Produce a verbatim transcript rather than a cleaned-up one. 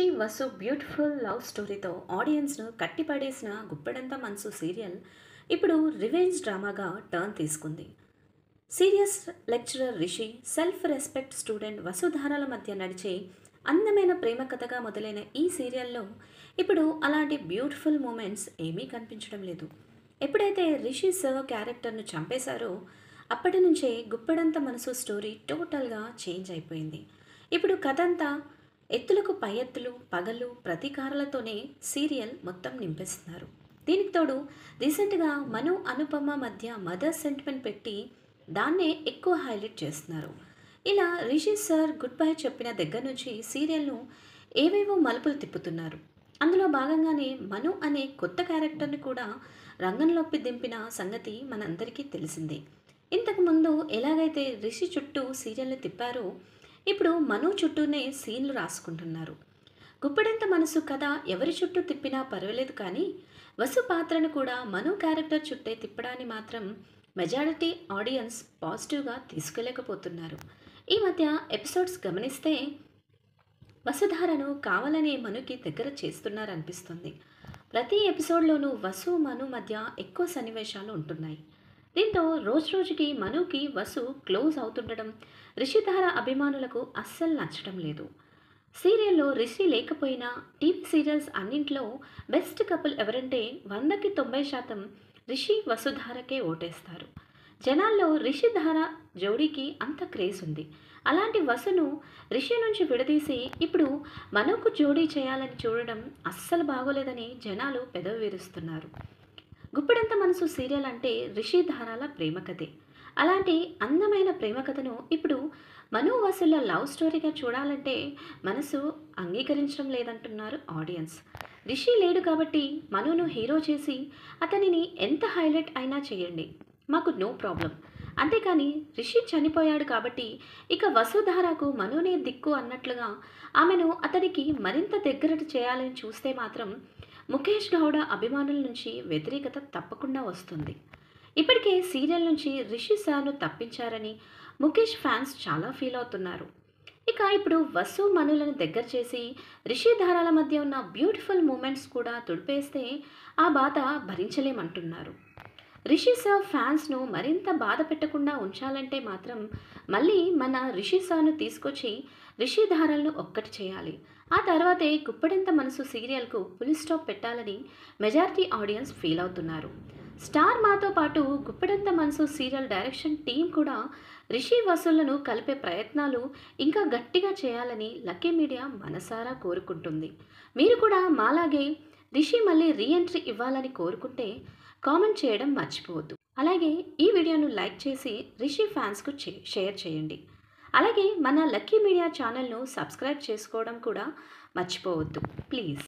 Rishi Vasu beautiful love స్టోరీతో ఆడియన్స్ను కట్టిపడేసిన గుప్పెడంత మనసు సీరియల్ ఇప్పుడు రివెంజ్ డ్రామాగా టర్న్ తీసుకుంది. Serious lecturer Rishi, self respect student వసుధారల మధ్య నడిచే అందమైన ప్రేమ కథగా మొదలైన ఈ సీరియల్లో ఇప్పుడు అలాంటి బ్యూటిఫుల్ మూమెంట్స్ ఏమీ కనిపించడం లేదు. ఎప్పుడైతే రిషి సర్ క్యారెక్టర్ను చంపేశారో అప్పటి నుంచే గుప్పెడంత మనసు స్టోరీ టోటల్గా చేంజ్ అయిపోయింది. ఇప్పుడు కథ అంతా ఎత్తులకు పై ఎత్తులు, పగలు, ప్రతీకారాలతోనే సీరియల్ మొత్తం నింపేస్తున్నారు. దీనికి తోడు రీసెంట్గా మను అనుపమ మధ్య మదర్ సెంటిమెంట్ పెట్టి దాన్నే ఎక్కువ హైలైట్ చేస్తున్నారు. ఇలా రిషి సార్ గుడ్ బై చెప్పిన దగ్గర నుంచి సీరియల్ను ఏవేవో మలుపులు తిప్పుతున్నారు. అందులో భాగంగానే మను అనే కొత్త క్యారెక్టర్ని కూడా రంగంలోకి దింపిన సంగతి మనందరికీ తెలిసిందే. ఇంతకుముందు ఎలాగైతే రిషి చుట్టూ సీరియల్ని తిప్పారో ఇప్పుడు మను చుట్టూనే సీన్లు రాసుకుంటున్నారు. గుప్పెడంత మనసు కథ ఎవరి చుట్టూ తిప్పినా పర్వాలేదు, కానీ వసు పాత్రను కూడా మను క్యారెక్టర్ చుట్టే తిప్పడాన్ని మాత్రం మెజారిటీ ఆడియన్స్ పాజిటివ్గా తీసుకెళ్ళకపోతున్నారు. ఈ మధ్య ఎపిసోడ్స్ గమనిస్తే వసుధారను కావాలనే మనుకి దగ్గర చేస్తున్నారనిపిస్తుంది. ప్రతి ఎపిసోడ్లోనూ వసు మను మధ్య ఎక్కువ సన్నివేశాలు ఉంటున్నాయి. దీంతో రోజు రోజుకి మనుకి వసు క్లోజ్ అవుతుండడం రిషిధార అభిమానులకు అస్సలు నచ్చడం లేదు. సీరియల్లో రిషి లేకపోయినా టీవీ సీరియల్స్ అన్నింట్లో బెస్ట్ కపుల్ ఎవరంటే వందకి తొంభై శాతం రిషి వసుధారకే ఓటేస్తారు. జనాల్లో రిషిధార జోడీకి అంత క్రేజ్ ఉంది. అలాంటి వసును రిషి నుంచి విడదీసి ఇప్పుడు మనుకు జోడీ చేయాలని చూడడం అస్సలు బాగోలేదని జనాలు పెదవి విరుస్తున్నారు. గుప్పెడంత మనసు సీరియల్ అంటే రిషిధారాల ప్రేమ కథే. అలాంటి అందమైన ప్రేమ కథను ఇప్పుడు మను వసుల లవ్ స్టోరీగా చూడాలంటే మనసు అంగీకరించడం లేదంటున్నారు ఆడియన్స్. రిషి లేడు కాబట్టి మనును హీరో చేసి అతనిని ఎంత హైలైట్ అయినా చేయండి, మాకు నో ప్రాబ్లం. అంతేకాని రిషి చనిపోయాడు కాబట్టి ఇక వసుధారకు మనునే దిక్కు అన్నట్లుగా ఆమెను అతనికి మరింత దగ్గర చేయాలని చూస్తే మాత్రం ముఖేష్ గౌడ అభిమానుల నుంచి వ్యతిరేకత తప్పకుండా వస్తుంది. ఇప్పటికే సీరియల్ నుంచి రిషి సార్ను తప్పించారని ముఖేష్ ఫ్యాన్స్ చాలా ఫీల్ అవుతున్నారు. ఇక ఇప్పుడు వసు మనులను దగ్గర చేసి రిషిధారాల మధ్య ఉన్న బ్యూటిఫుల్ మూమెంట్స్ కూడా తుడిపేస్తే ఆ బాధ భరించలేమంటున్నారు. రిషి సార్ ఫ్యాన్స్ను మరింత బాధ పెట్టకుండా ఉంచాలంటే మాత్రం మళ్ళీ మన రిషి సార్ను తీసుకొచ్చి రిషిధారలను ఒక్కటి చేయాలి. ఆ తర్వాతే గుప్పెడంత మనసు సీరియల్కు ఫుల్ స్టాప్ పెట్టాలని మెజారిటీ ఆడియన్స్ ఫీల్ అవుతున్నారు. స్టార్ మాతో పాటు Guppedantha Manasu serial direction team కూడా రిషి వసులను కలిపే ప్రయత్నాలు ఇంకా గట్టిగా చేయాలని లక్కీ మీడియా మనసారా కోరుకుంటుంది. మీరు కూడా మాలాగే రిషి మళ్ళీ రీఎంట్రీ ఇవ్వాలని కోరుకుంటే కామెంట్ చేయడం మర్చిపోవద్దు. అలాగే ఈ వీడియోను లైక్ చేసి రిషి ఫ్యాన్స్కు షేర్ చేయండి. అలాగే మన లక్కీ మీడియా ఛానల్ను సబ్స్క్రైబ్ చేసుకోవడం కూడా మర్చిపోవద్దు ప్లీజ్.